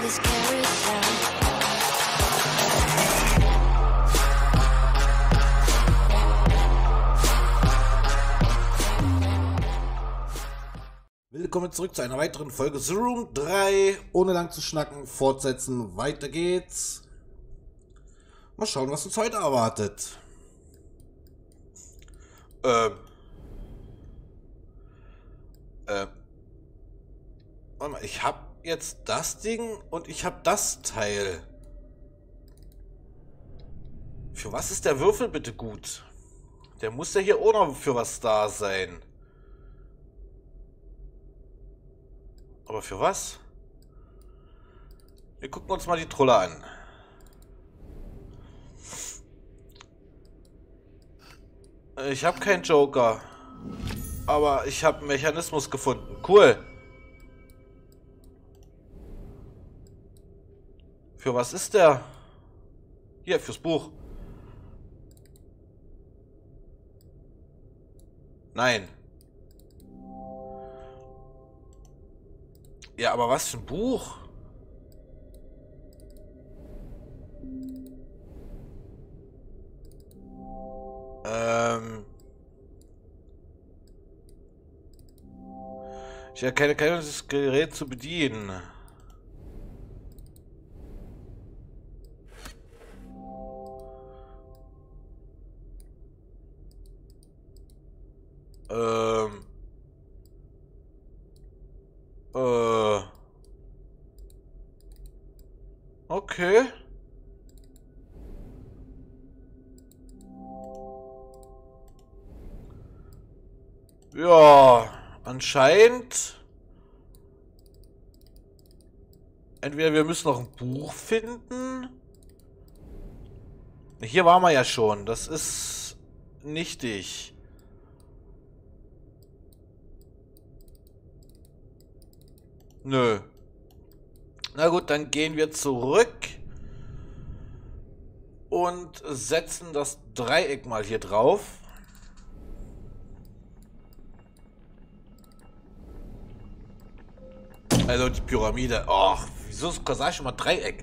Willkommen zurück zu einer weiteren Folge The Room 3. Ohne lang zu schnacken, fortsetzen, weiter geht's. Mal schauen, was uns heute erwartet. Warte mal, ich habe jetzt das Ding und ich habe das Teil. Für was ist der Würfel bitte gut? Der muss ja hier auch noch für was da sein. Aber für was? Wir gucken uns mal die Trolle an. Ich habe keinen Joker. Aber ich habe einen Mechanismus gefunden. Cool. Für was ist der? Hier, fürs Buch. Nein. Ja, aber was für ein Buch? Ich erkenne das Gerät zu bedienen. Okay. Ja, anscheinend. Entweder wir müssen noch ein Buch finden. Hier waren wir ja schon. Das ist nichtig. Nö. Na gut, dann gehen wir zurück und setzen das Dreieck mal hier drauf. Also die Pyramide. Och, wieso sag ich immer Dreieck?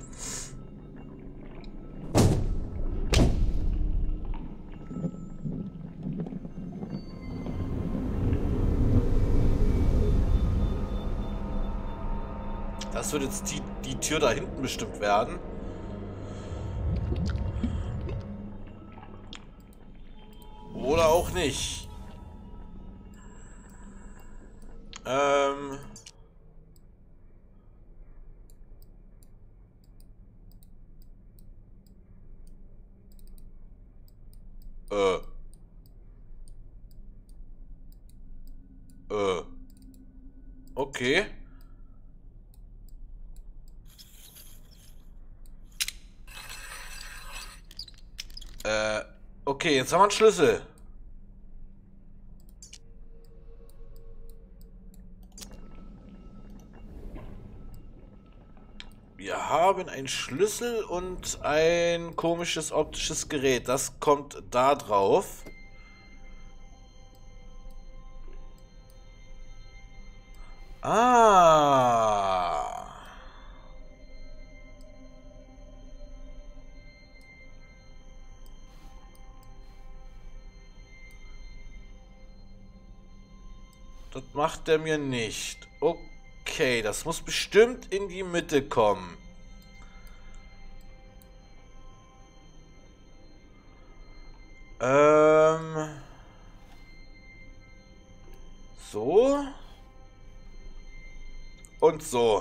Das wird jetzt die Tür da hinten bestimmt werden. Oder auch nicht. Okay. Okay, jetzt haben wir einen Schlüssel. Wir haben einen Schlüssel und ein komisches optisches Gerät. Das kommt da drauf. Ah. Das macht er mir nicht. Okay, das muss bestimmt in die Mitte kommen. So. Und so.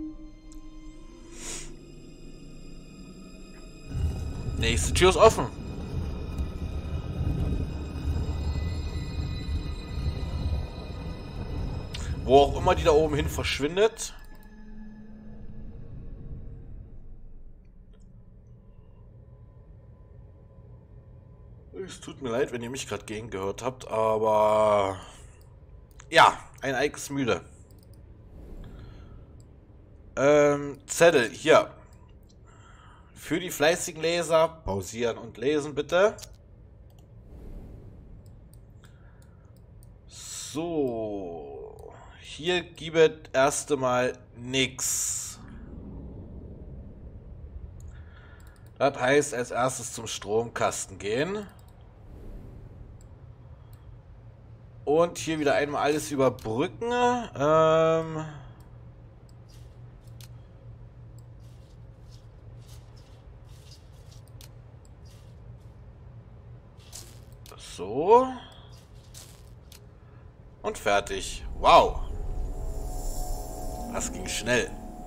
Nächste Tür ist offen. Wo auch immer die da oben hin verschwindet. Es tut mir leid, wenn ihr mich gerade gegengehört habt, aber... Ja, ein Eik ist müde. Zettel, hier. Für die fleißigen Leser, pausieren und lesen bitte. So. Hier gibt es erst einmal nix. Das heißt, als erstes zum Stromkasten gehen. Und hier wieder einmal alles überbrücken. So. Und fertig. Wow. Das ging schnell.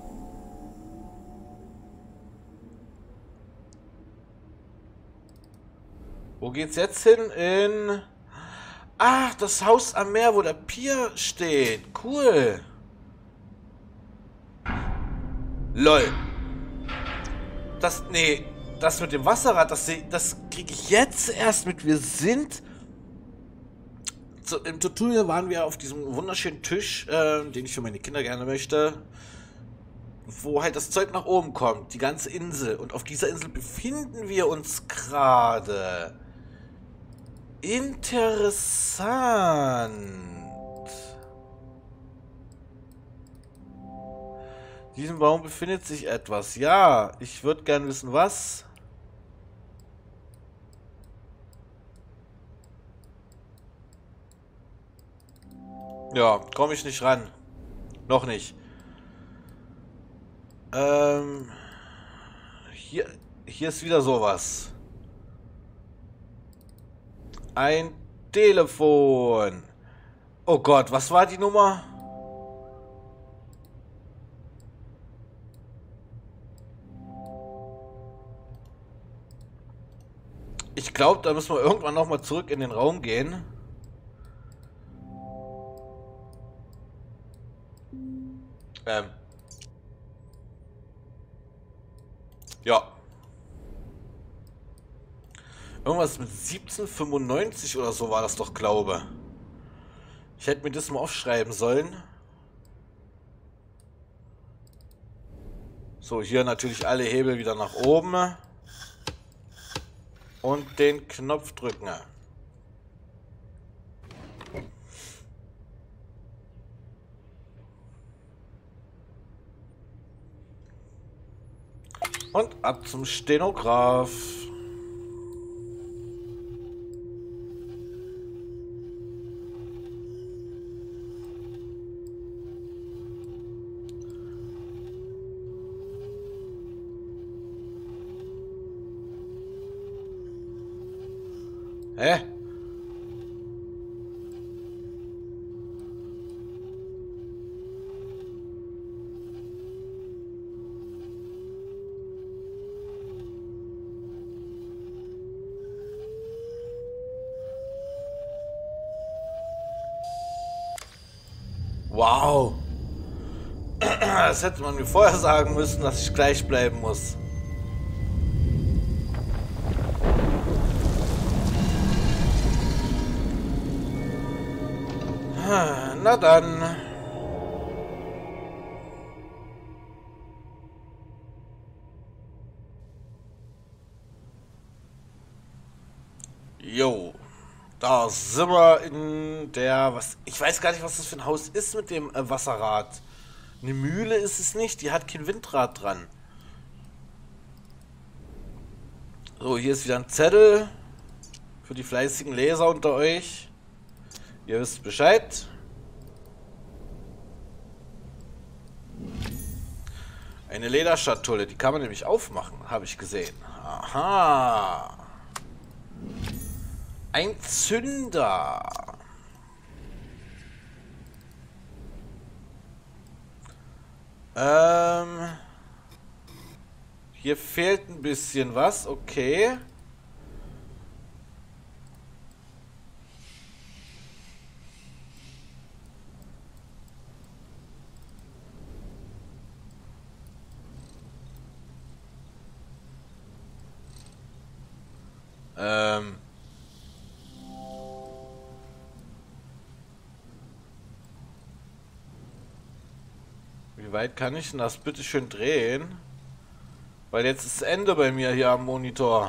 Wo geht's jetzt hin? In... Ach, das Haus am Meer, wo der Pier steht. Cool. LOL. Nee, das mit dem Wasserrad, das kriege ich jetzt erst mit. Wir sind... Im Tutorial waren wir auf diesem wunderschönen Tisch, den ich für meine Kinder gerne möchte, wo halt das Zeug nach oben kommt, die ganze Insel. Und auf dieser Insel befinden wir uns gerade. Interessant. In diesem Baum befindet sich etwas. Ja, ich würde gerne wissen, was. Ja, komme ich nicht ran. Noch nicht. Hier ist wieder sowas. Ein Telefon. Oh Gott, was war die Nummer? Ich glaube, da müssen wir irgendwann nochmal zurück in den Raum gehen. Ja. Irgendwas mit 1795 oder so war das doch, glaube. Ich hätte mir das mal aufschreiben sollen. So, hier natürlich alle Hebel wieder nach oben. Und den Knopf drücken. Und ab zum Stenograph. Hä? Wow. Das hätte man mir vorher sagen müssen, dass ich gleich bleiben muss. Na dann. Jo. Da sind wir in der... Ich weiß gar nicht, was das für ein Haus ist mit dem Wasserrad. Eine Mühle ist es nicht. Die hat kein Windrad dran. So, hier ist wieder ein Zettel. Für die fleißigen Leser unter euch. Ihr wisst Bescheid. Eine Lederschatulle, die kann man nämlich aufmachen, habe ich gesehen. Aha. Ein Zünder. Hier fehlt ein bisschen was, okay. Wie weit kann ich denn das bitte schön drehen? Weil jetzt ist Ende bei mir hier am Monitor.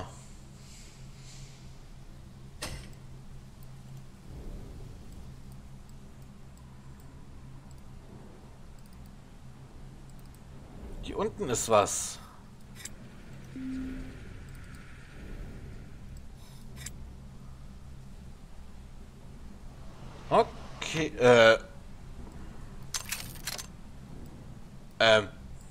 Hier unten ist was. Okay, ähm,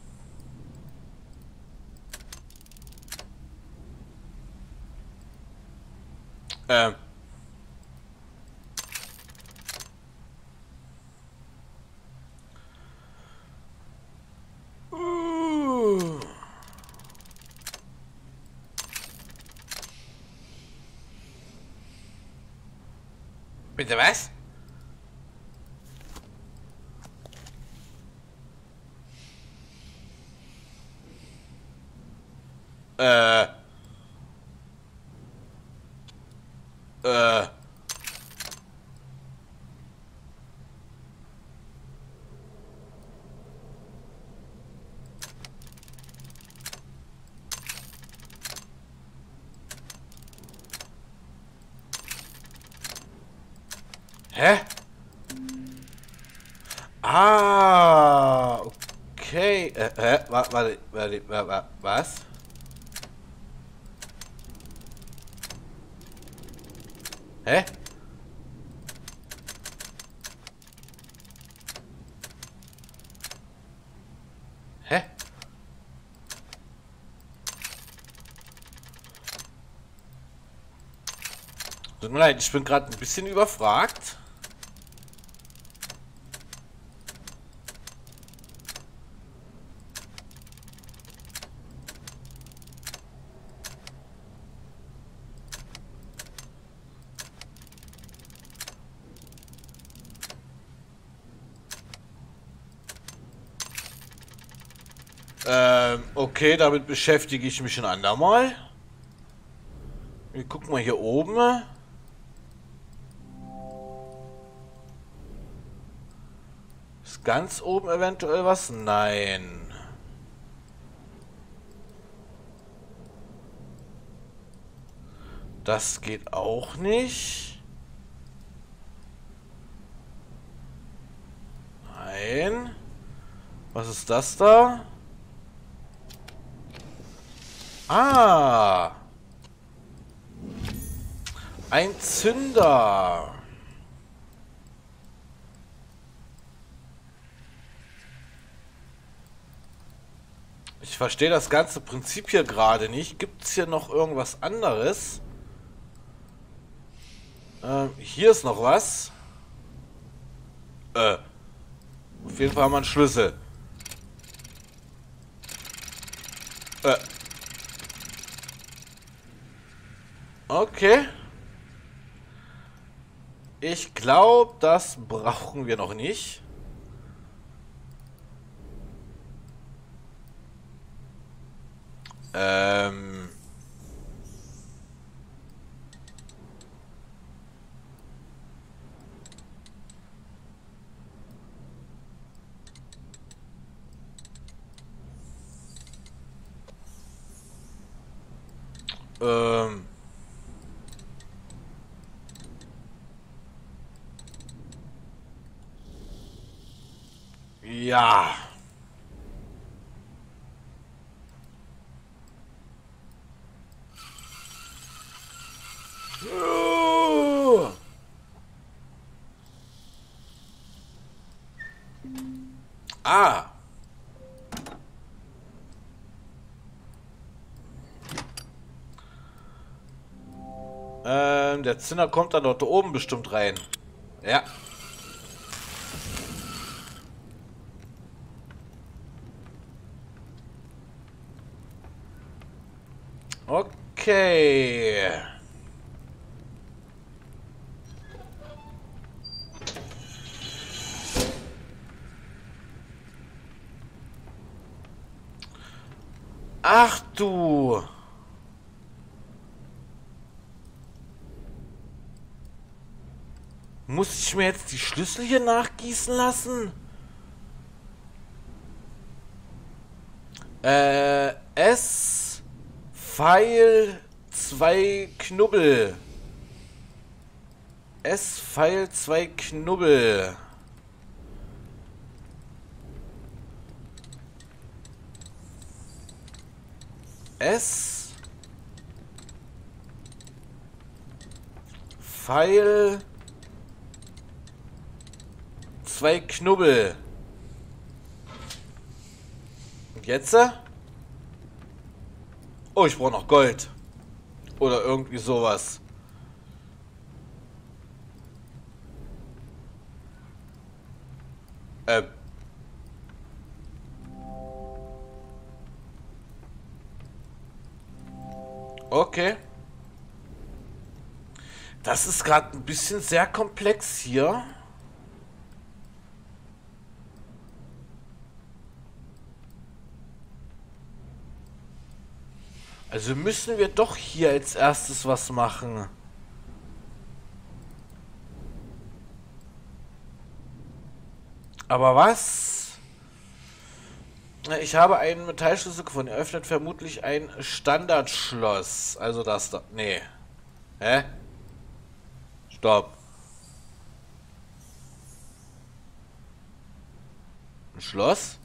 ähm, uh. Bitte was? Äh, äh, hä? Ah, okay. Was? Hä? Hä? Tut mir leid, ich bin gerade ein bisschen überfragt. Okay, damit beschäftige ich mich ein andermal. Wir gucken mal hier oben. Ist ganz oben eventuell was? Nein. Das geht auch nicht. Nein. Was ist das da? Ah. Ein Zünder. Ich verstehe das ganze Prinzip hier gerade nicht. Gibt es hier noch irgendwas anderes? Hier ist noch was. Auf jeden Fall haben wir einen Schlüssel. Okay. Ich glaube, das brauchen wir noch nicht. Ähm. Ähm. Ja. Ah. Der Zinner kommt dann dort oben bestimmt rein. Ja. Okay. Ach du. Muss ich mir jetzt die Schlüssel hier nachgießen lassen? S. Pfeil 2 Knubbel. S. Pfeil 2 Knubbel. S. Pfeil 2 Knubbel. Und jetzt? Oh, ich brauche noch Gold. Oder irgendwie sowas. Okay. Das ist gerade ein bisschen sehr komplex hier. Also müssen wir doch hier als erstes was machen. Aber was? Ich habe einen Metallschlüssel gefunden. Er öffnet vermutlich ein Standardschloss. Also das da. Nee. Hä? Stopp. Ein Schloss?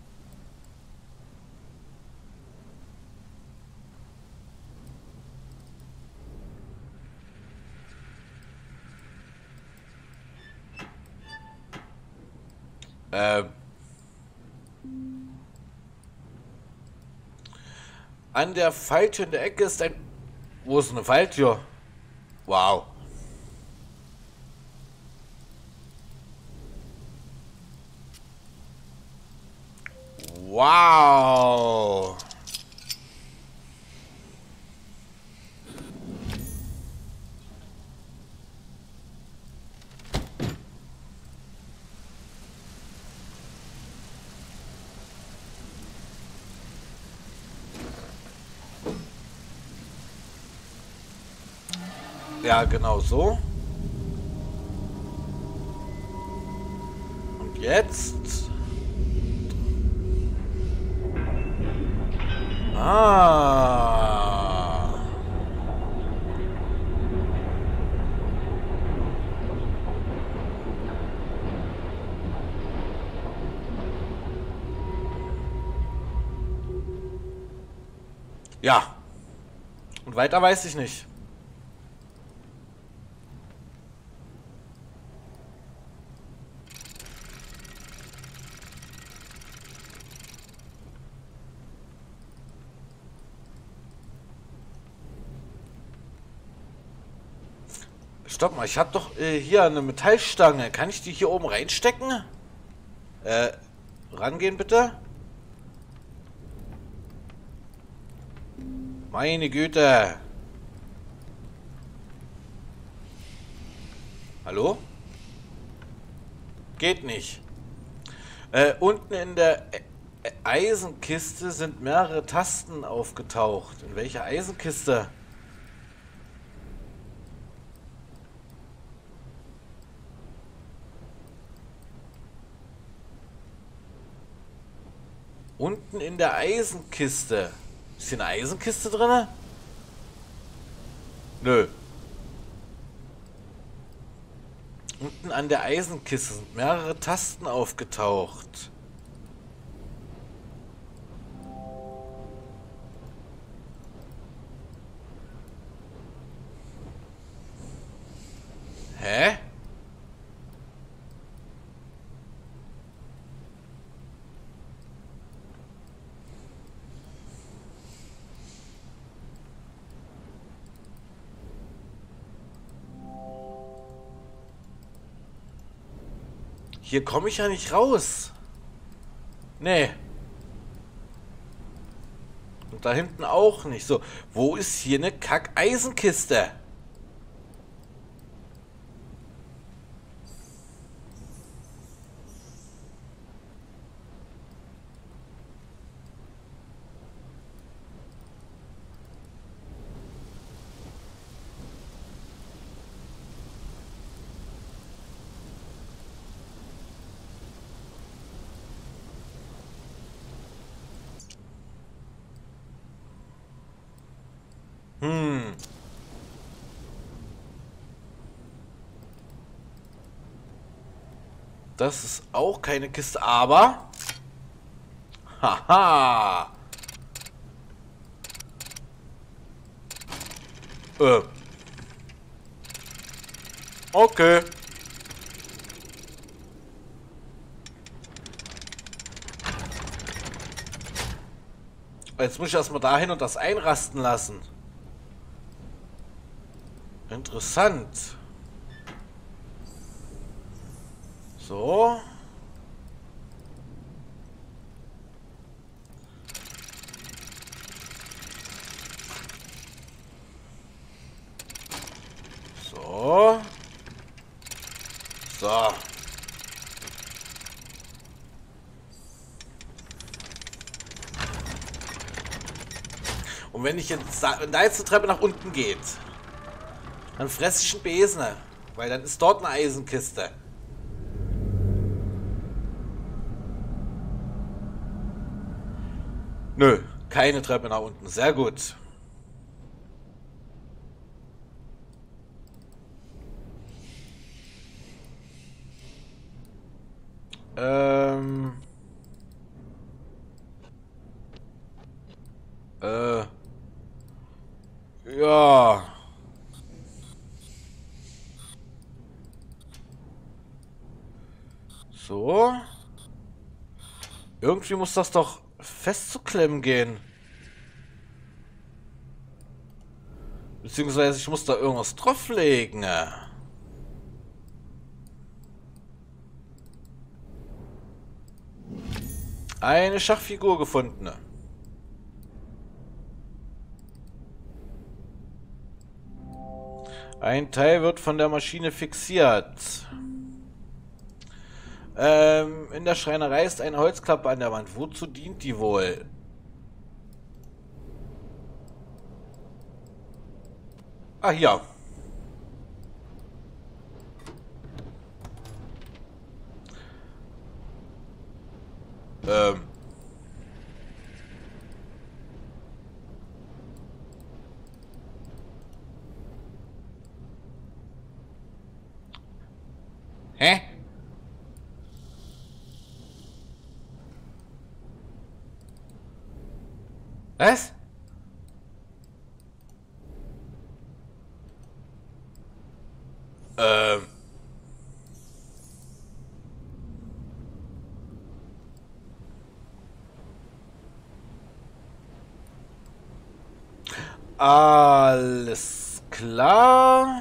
An der Falltür in der Ecke ist ein... Wo ist eine Falltür? Wow. Wow. Ja, genau so. Und jetzt... Ah. Ja. Und weiter weiß ich nicht. Stopp mal, ich habe doch hier eine Metallstange. Kann ich die hier oben reinstecken? Rangehen bitte. Meine Güte. Hallo? Geht nicht. Unten in der Eisenkiste sind mehrere Tasten aufgetaucht. In welcher Eisenkiste? Unten in der Eisenkiste. Ist hier eine Eisenkiste drin? Nö. Unten an der Eisenkiste sind mehrere Tasten aufgetaucht. Hä? Hier komme ich ja nicht raus. Nee. Und da hinten auch nicht. So, wo ist hier eine Kack-Eisenkiste? Das ist auch keine Kiste, aber... Haha! Okay. Jetzt muss ich erstmal dahin und das einrasten lassen. Interessant. So. So. So. Und wenn ich jetzt da jetzt die Treppe nach unten geht, dann fresse ich einen Besen, weil dann ist dort eine Eisenkiste. Nö, keine Treppe nach unten. Sehr gut. Ja. So. Irgendwie muss das doch festzuklemmen gehen. Beziehungsweise ich muss da irgendwas drauflegen. Eine Schachfigur gefunden. Ein Teil wird von der Maschine fixiert. In der Schreinerei ist eine Holzklappe an der Wand. Wozu dient die wohl? Ah, hier. Hä? Was? Ähm. Alles klar.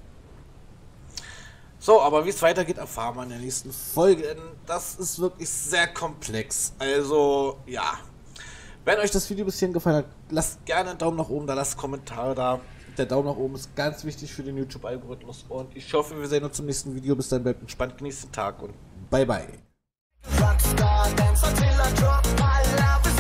So, aber wie es weitergeht, erfahren wir in der nächsten Folge. Denn das ist wirklich sehr komplex. Also, ja. Wenn euch das Video bis hierhin gefallen hat, lasst gerne einen Daumen nach oben da, lasst Kommentare da. Der Daumen nach oben ist ganz wichtig für den YouTube-Algorithmus. Und ich hoffe, wir sehen uns im nächsten Video. Bis dann, bleibt entspannt, genießt den Tag und bye bye. Rockstar, dance until I drop my love.